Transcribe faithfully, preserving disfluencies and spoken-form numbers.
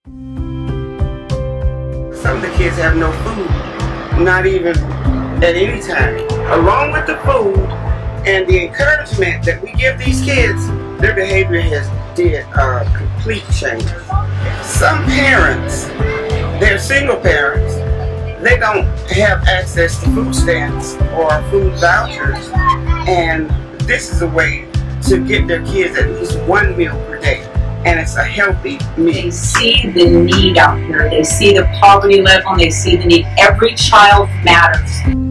Some of the kids have no food, not even at any time. Along with the food and the encouragement that we give these kids, their behavior has did a complete change. Some parents, they're single parents, they don't have access to food stamps or food vouchers, and this is a way to get their kids at least one meal per day, and it's a healthy meal. They see the need out here, they see the poverty level, and they see the need. Every child matters.